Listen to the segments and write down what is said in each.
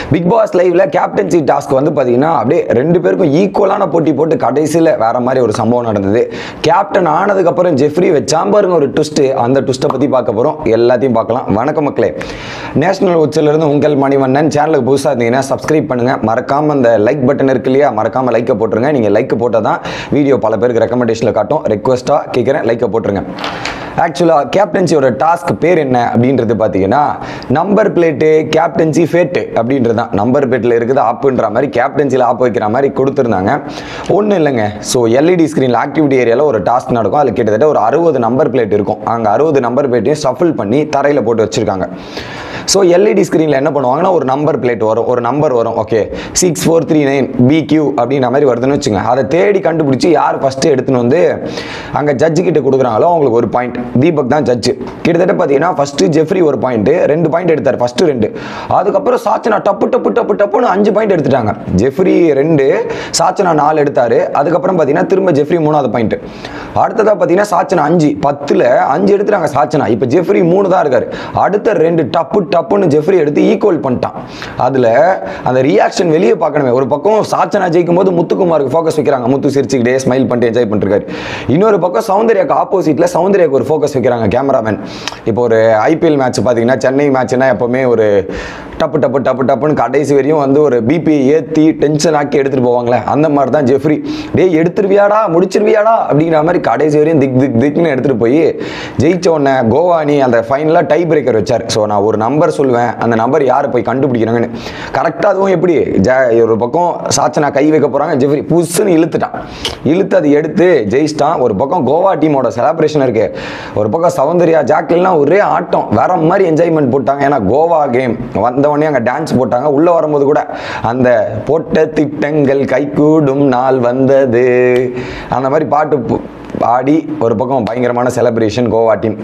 Big Boss லைவ்ல captaincy task வந்து பார்த்தீங்கன்னா அப்படியே ரெண்டு பேருக்கும் ஈக்குவலான போட்டி போட்டு கடைசியில் வேற மாதிரி ஒரு சம்பவம் நடந்தது. கேப்டன் ஆனதுக்கப்புறம் ஜெஃப்ரி வச்சாம் பாருங்க ஒரு ட்விஸ்ட். அந்த ட்விஸ்ட்டை பற்றி பார்க்க போகிறோம். எல்லாத்தையும் பார்க்கலாம். வணக்கம் மக்களே, நேஷனல் உச்சிலிருந்து உங்கள் மணிவண்ணன். சேனலுக்கு புதுசாக இருந்தீங்கன்னா சப்ஸ்கிரைப் பண்ணுங்க. மறக்காம அந்த லைக் பட்டன் இருக்கு இல்லையா, மறக்காம லைக்கை போட்டுருங்க. நீங்கள் லைக் போட்டால் தான் வீடியோ பல பேருக்கு ரெக்கமெண்டேஷனில் காட்டும். ரெக்வஸ்ட்டாக கேட்குறேன், லைக்கை போட்டுருங்க. ஆக்சுவலாக கேப்டன்சியோட டாஸ்க் பேர் என்ன அப்படின்றது பார்த்தீங்கன்னா நம்பர் பிளேட்டு கேப்டன்சி ஃபேட்டு அப்படின்றது தான். நம்பர் பிளேட்டில் இருக்குது ஆப்புன்ற மாதிரி கேப்டன்சியில் ஆப் வைக்கிற மாதிரி கொடுத்துருந்தாங்க. ஒன்றும் இல்லைங்க. ஸோ எல்இடி ஸ்க்ரீனில் ஆக்டிவிட்டி ஏரியாவில் ஒரு டாஸ்க் நடக்கும். அதில் கிட்டத்தட்ட ஒரு 60 நம்பர் பிளேட் இருக்கும். அங்கே 60 நம்பர் பிளேட்டையும் ஷஃபிள் பண்ணி தரையில் போட்டு வச்சுருக்காங்க. ஸோ எல்இடி ஸ்க்ரீனில் என்ன பண்ணுவாங்கன்னா ஒரு நம்பர் பிளேட் வரும், ஒரு நம்பர் வரும். ஓகே, 6439 BQ அப்படின்ற மாதிரி வருதுன்னு வச்சுங்க. அதை தேடி கண்டுபிடிச்சி யார் ஃபஸ்ட்டு எடுத்துன்னு வந்து அங்கே ஜட்ஜு கிட்ட கொடுக்குறாங்களோ அவங்களுக்கு ஒரு பாயிண்ட். தீபக் தான் ஜட்ஜு. கிட்டத்தட்ட பார்த்தீங்கன்னா ஃபஸ்ட்டு ஜெஃப்ரி ஒரு பாயிண்ட், 2 பாயிண்ட் எடுத்தார் ஃபஸ்ட்டு 2. அதுக்கப்புறம் சாச்சனா டப்புன்னு 5 பாயிண்ட் எடுத்துட்டாங்க. ஜெஃப்ரி 2, சாச்சனா 4 எடுத்தார். அதுக்கப்புறம் பார்த்தீங்கன்னா திரும்ப ஜெஃப்ரி 3வது பாயிண்ட். அடுத்ததாக பார்த்தீங்கன்னா சாச்சனா 5, 10ல் 5 எடுத்துட்டாங்க சாச்சனா. இப்போ ஜெஃப்ரி 3 தான் இருக்காரு. அடுத்த 2 டப்புன்னு ஜெஃப்ரி எடுத்து ஈக்குவல் பண்ணிட்டான். அதில் அந்த ரியாக்ஷன் வெளியே பார்க்கணுமே. ஒரு பக்கம் சாச்சனா ஜெயிக்கும் போது முத்துக்குமாருக்கு ஃபோக்கஸ் வைக்கிறாங்க. முத்து சிரிச்சுக்கிட்டே ஸ்மைல் பண்ணிட்டு என்ஜாய் பண்ணிருக்காரு. இன்னொரு பக்கம் சௌந்தர்யாக்கு ஆப்போசிட்டில் சௌந்தர்யாக்கு ஒரு ஃபோக்கஸ் வைக்கிறாங்க கேமராமேன். இப்போ ஒரு ஐபிஎல் மேட்ச் பார்த்தீங்கன்னா சென்னை மேட்ச்னா எப்பவுமே ஒரு டப்புன்னு கடைசி வரையும் வந்து ஒரு பிபி ஏற்றி டென்ஷன் ஆக்கி எடுத்துகிட்டு போவாங்களே, அந்த மாதிரி தான் ஜெஃப்ரி. டேய் எடுத்துருவியாடா, முடிச்சிருவியாடா அப்படிங்கிற மாதிரி கடைசி வரையும் திக்னு எடுத்துகிட்டு போய் ஜெயிச்ச உடனே கோவானி அந்த ஃபைனலாக டை பிரேக்கர் வச்சார். ஸோ நான் ஒரு நம்பர் சொல்லுவேன், அந்த நம்பர் யாரை போய் கண்டுபிடிக்கிறாங்கன்னு கரெக்டாக. அதுவும் எப்படி ஒரு பக்கம் சாச்சனா கை வைக்க போகிறாங்க, ஜெஃப்ரி புஷ்ஷுன்னு இழுத்து அதை எடுத்து ஜெயிச்சிட்டான். ஒரு பக்கம் கோவா டீமோட செலப்ரேஷன் இருக்கு, ஒரு பக்கம் சௌந்தர்யா ஜாக்லின்லாம் ஒரே ஆட்டம் வேற மாதிரி என்ஜாய்மெண்ட் போட்டாங்க. ஏன்னா கோவா கேம் வந்தவொடனே அங்கே டான்ஸ் போட்டாங்க. உள்ளே வரும்போது கூட அந்த போட்ட திட்டங்கள் கைகூடும் நாள் வந்தது அந்த மாதிரி பாட்டு பாடி ஒரு பக்கம் பயங்கரமான செலப்ரேஷன் கோவா டீம்.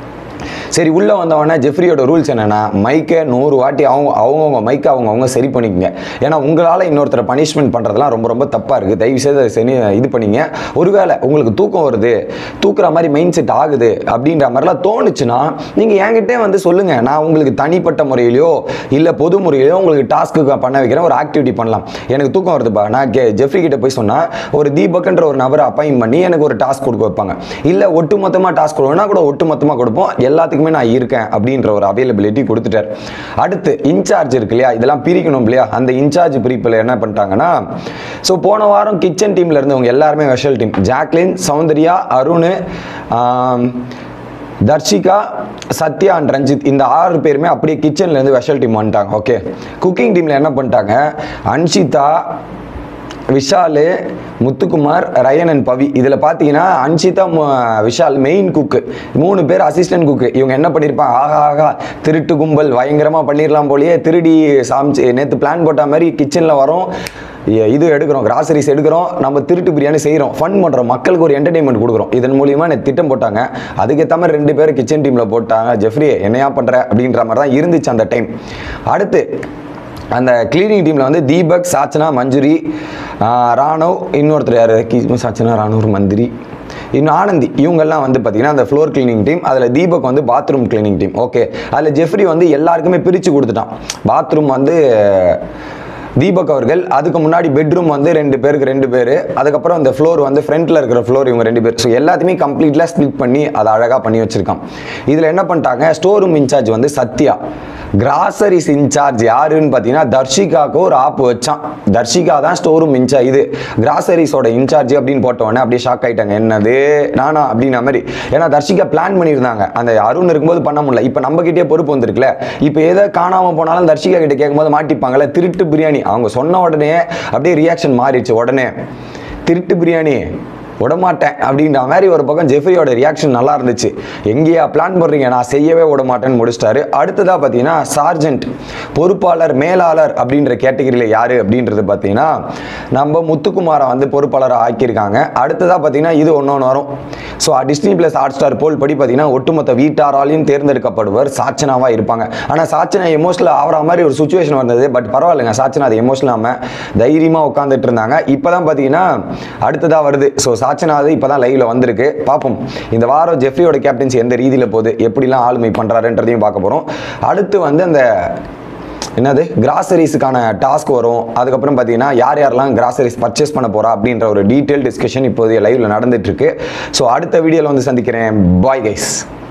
சரி, உள்ளே வந்தவொடனே ஜெஃப்ரியோட ரூல்ஸ் என்னென்னா மைக்கை 100 வாட்டி அவங்கவுங்க மைக்கை அவங்கவுங்க சரி பண்ணிக்கங்க. ஏன்னா உங்களால் இன்னொருத்தரை பனிஷ்மெண்ட் பண்ணுறதுலாம் ரொம்ப தப்பாக இருக்குது. தயவுசெய்து அதை சரி இது பண்ணிங்க. ஒருவேளை உங்களுக்கு தூக்கம் வருது, தூக்குற மாதிரி மைண்ட் செட் ஆகுது அப்படின்ற மாதிரிலாம் தோணுச்சுன்னா நீங்கள் என்கிட்டே வந்து சொல்லுங்கள். நான் உங்களுக்கு தனிப்பட்ட முறையிலையோ இல்லை பொது முறையிலையோ உங்களுக்கு டாஸ்க்கு பண்ண வைக்கிறேன், ஒரு ஆக்டிவிட்டி பண்ணலாம். எனக்கு தூக்கம் வருதுப்பா, நான் ஜெஃப்ரி கிட்ட போய் சொன்னால் ஒரு தீபக்ன்ற ஒரு நபரை அப்பாயின் பண்ணி எனக்கு ஒரு டாஸ்க் கொடுக்க வைப்பாங்க. இல்லை ஒட்டுமொத்தமாக டாஸ்க் கொடுக்கணும்னா கூட ஒட்டுமொத்தமாக கொடுப்போம். எல்லாத்துக்குமே நான் இருக்கேன் அப்படின்ற ஒரு அவைலபிலிட்டி கொடுத்துட்டார். அடுத்து இன்சார்ஜ் இருக்கு இல்லையா, இதெல்லாம் பிரிக்கணும் இல்லையா. அந்த இன்சார்ஜ் பிரிப்பில் என்ன பண்ணிட்டாங்கன்னா, ஸோ போன வாரம் கிச்சன் டீம்ல இருந்தவங்க எல்லாருமே vessel team. Jacqueline, Soundarya, Arun, Dharshika, Sathya and Ranjith, இந்த 6 பேருமே அப்படியே கிச்சன்ல இருந்து வெஷல் டீம் வந்துட்டாங்க. ஓகே, குக்கிங் டீம்ல என்ன பண்ணிட்டாங்க, அன்ஷிதா, விஷால், முத்துக்குமார், ரயன் அண்ட் பவி. இதில் பார்த்தீங்கன்னா அன்ஷிதா, விஷால் மெயின் குக்கு, 3 பேர் அசிஸ்டன்ட் குக்கு. இவங்க என்ன பண்ணியிருப்பாங்க, ஆகா திருட்டு கும்பல் பயங்கரமாக பண்ணிடலாம் போலியே, திருடி சாமிச்சு நேற்று பிளான் போட்ட மாதிரி கிச்சனில் வரோம், இது எடுக்கிறோம், கிராசரிஸ் எடுக்கிறோம், நம்ம திருட்டு பிரியாணி செய்கிறோம், ஃபன் பண்ணுறோம், மக்களுக்கு ஒரு என்டர்டைன்மெண்ட் கொடுக்குறோம். இதன் மூலியமாக எனக்கு திட்டம் போட்டாங்க. அதுக்கேற்ற மாதிரி 2 பேர் கிச்சன் டீமில் போட்டாங்க. ஜெஃப்ரி என்னையா பண்ணுற அப்படின்ற மாதிரி தான் இருந்துச்சு அந்த டைம். அடுத்து அந்த கிளீனிங் டீமில் வந்து தீபக், சாச்சனா, மஞ்சுரி, ராணவ், இன்னொருத்தர் யார், சாச்சனா, ராணவ், மந்திரி, இன்னும் ஆனந்தி, இவங்கெல்லாம் வந்து பார்த்தீங்கன்னா அந்த ஃப்ளோர் கிளீனிங் டீம். அதில் தீபக் வந்து பாத்ரூம் கிளீனிங் டீம். ஓகே, அதில் ஜெஃப்ரி வந்து எல்லாருக்குமே பிரித்து கொடுத்துட்டான். பாத்ரூம் வந்து தீபக் அவர்கள், அதுக்கு முன்னாடி பெட்ரூம் வந்து 2 பேருக்கு 2 பேர், அதுக்கப்புறம் இந்த ஃப்ளோர் வந்து ஃப்ரண்ட்டில் இருக்கிற ஃப்ளோர் இவங்க 2 பேர். ஸோ எல்லாத்தையுமே கம்ப்ளீட்டாக ஸ்பிளிட் பண்ணி அதை அழகாக பண்ணி வச்சுருக்கான். இதில் என்ன பண்ணிட்டாங்க, ஸ்டோர் ரூம் இன்சார்ஜ் வந்து சத்யா, கிராசரிஸ் இன்சார்ஜ் யாருன்னு பார்த்தீங்கன்னா தர்ஷிகாவுக்கு ஒரு ஆப் வச்சான். தர்ஷிகா தான் ஸ்டோர் ரூம் இன்சார்ஜ், இது கிராசரிஸோட இன்சார்ஜ் அப்படின்னு போட்டவொடனே அப்படியே ஷாக் ஆகிட்டாங்க. என்னது நானா அப்படின்ற மாதிரி. ஏன்னா தர்ஷிகா பிளான் பண்ணியிருந்தாங்க, அந்த அருண் இருக்கும்போது பண்ண முடியல. இப்போ நம்மகிட்டே பொறுப்பு வந்துருக்குல்ல, இப்போ எதை காணாமல் போனாலும் தர்ஷிகா கிட்ட கேட்கும்போது மாட்டிப்பாங்கல்ல, திருட்டு பிரியாணி. அவங்க சொன்ன உடனே அப்படியே ரியாக்ஷன் மாறிடுச்சு. உடனே திருட்டு பிரியாணி விடமாட்டேன் அப்படின்ற மாதிரி ஒரு பக்கம் ஜெஃப்ரியோட ரியாக்ஷன் நல்லா இருந்துச்சு. எங்கேயா பிளான் பண்ணுறீங்க, நான் செய்யவே விடமாட்டேன்னு முடிச்சிட்டாரு. அடுத்ததாக பார்த்தீங்கன்னா சார்ஜென்ட், பொறுப்பாளர், மேலாளர் அப்படின்ற கேட்டகரியில் யார் அப்படின்றது பார்த்தீங்கன்னா நம்ம முத்துக்குமாரை வந்து பொறுப்பாளராக ஆக்கியிருக்காங்க. அடுத்ததாக பார்த்தீங்கன்னா இது ஒன்று வரும். ஸோ டிஸ்னி ப்ளஸ் ஹாட்ஸ்டார் போல் படி பார்த்தீங்கன்னா ஒட்டுமொத்த வீட்டாராலையும் தேர்ந்தெடுக்கப்படுவர் சாச்சனாவாக இருப்பாங்க. ஆனால் சாச்சனா எமோஷனல் ஆகிற மாதிரி ஒரு சுச்சுவேஷன் வந்தது. பட் பரவாயில்லைங்க, சாச்சனா அது எமோஷனல் ஆகாமல் தைரியமாக உட்காந்துட்டு இருந்தாங்க. இப்போ தான் பார்த்தீங்கன்னா அடுத்ததாக வருது. ஸோ சாச்சனா இப்போ தான் லைவ்ல வந்திருக்கு. பார்ப்போம் இந்த வாரம் ஜெஃப்ரியோட கேப்டன்சி எந்த ரீதியில் போகுது, எப்படிலாம் ஆளுமை பண்ணுறாருன்றதையும் பார்க்க போகிறோம். அடுத்து வந்து அந்த என்னது கிராசரிஸுக்கான டாஸ்க் வரும். அதுக்கப்புறம் பார்த்தீங்கன்னா யார் யாரெல்லாம் கிராசரிஸ் பர்ச்சேஸ் பண்ண போகிறா அப்படின்ற ஒரு டீட்டெயில் டிஸ்கஷன் இப்போதைய லைவ்ல நடந்துட்டு இருக்கு. ஸோ அடுத்த வீடியோவில் வந்து சந்திக்கிறேன். Bye guys.